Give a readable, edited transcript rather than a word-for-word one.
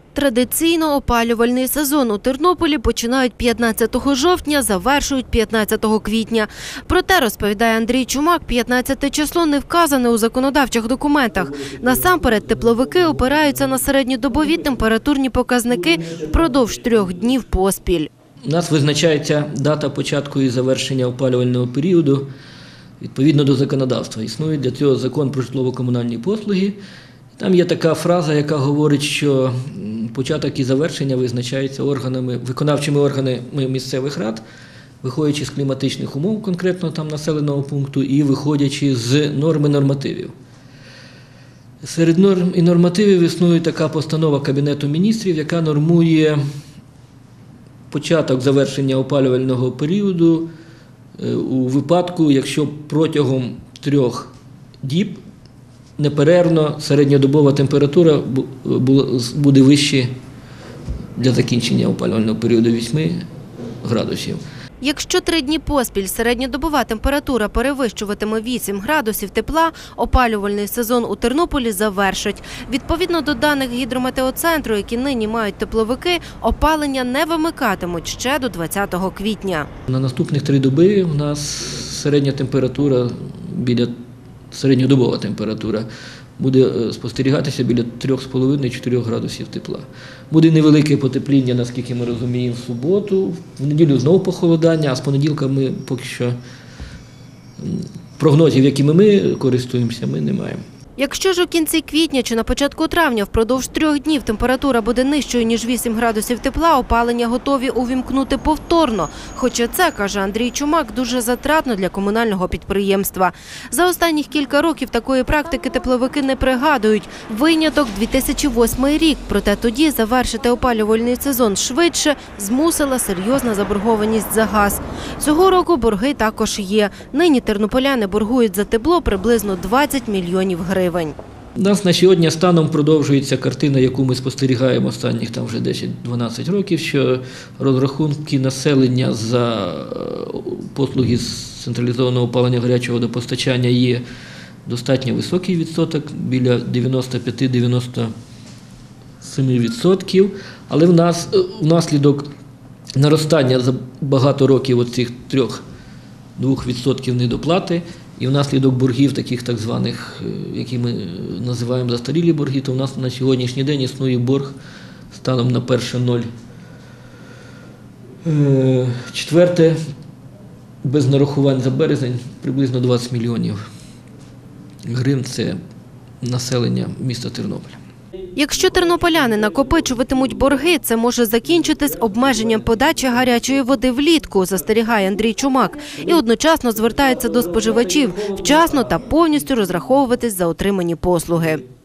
Традиційно опалювальний сезон у Тернополі починають 15 жовтня, завершують 15 квітня. Проте, розповідає Андрій Чумак, 15 число не вказане у законодавчих документах. Насамперед, тепловики опираються на середньодобові температурні показники впродовж 3 днів поспіль. У нас визначається дата початку і завершення опалювального періоду відповідно до законодавства. Існує для цього закон про житлово-комунальні послуги. Там є така фраза, яка говорить, що початок і завершення визначаються виконавчими органами місцевих рад, виходячи з кліматичних умов, конкретно там населеного пункту, і виходячи з норми нормативів. Серед норм і нормативів існує така постанова Кабінету Міністрів, яка нормує початок завершення опалювального періоду у випадку, якщо протягом 3 діб неперервно середньодобова температура буде вище для закінчення опалювального періоду 8 градусів. Якщо 3 дні поспіль середньодобова температура перевищуватиме 8 градусів тепла, опалювальний сезон у Тернополі завершать. Відповідно до даних гідрометеоцентру, які нині мають тепловики, опалення не вимикатимуть ще до 20 квітня. На наступних 3 доби у нас середня температура середньодобова температура буде спостерігатися біля 3,5-4 градусів тепла. Буде невелике потепління, наскільки ми розуміємо, в суботу, в неділю знову похолодання, а з понеділка ми поки що прогнозів, якими ми користуємося, ми не маємо. Якщо ж у кінці квітня чи на початку травня впродовж 3 днів температура буде нижчою, ніж 8 градусів тепла, опалення готові увімкнути повторно. Хоча це, каже Андрій Чумак, дуже затратно для комунального підприємства. За останніх кілька років такої практики тепловики не пригадують. Виняток – 2008 рік. Проте тоді завершити опалювальний сезон швидше змусила серйозна заборгованість за газ. Цього року борги також є. Нині тернополяни боргують за тепло приблизно 20 мільйонів гривень. У нас на сьогодні станом продовжується картина, яку ми спостерігаємо останніх вже 10-12 років, що розрахунки населення за послуги з централізованого опалення гарячого водопостачання є достатньо високий відсоток, біля 95-97%, але в нас внаслідок наростання за багато років оцих 2% недоплати, і внаслідок боргів, таких так званих, які ми називаємо застарілі борги, то в нас на сьогоднішній день існує борг станом на 1.04 без нарахувань за березень приблизно 20 мільйонів гривень – це населення міста Тернополя. Якщо тернополяни накопичуватимуть борги, це може закінчитись обмеженням подачі гарячої води влітку, застерігає Андрій Чумак. І одночасно звертається до споживачів – вчасно та повністю розраховуватись за отримані послуги.